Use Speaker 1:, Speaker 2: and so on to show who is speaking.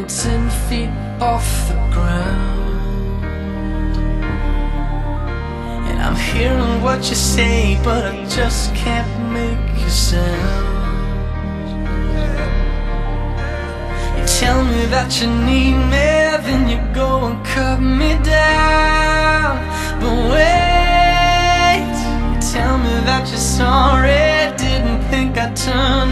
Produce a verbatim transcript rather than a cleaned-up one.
Speaker 1: been ten feet off the ground, and I'm hearing what you say, but I just can't make a sound. You tell me that you need me, then you go and cut me down. But wait, you tell me that you're sorry, didn't think I'd turn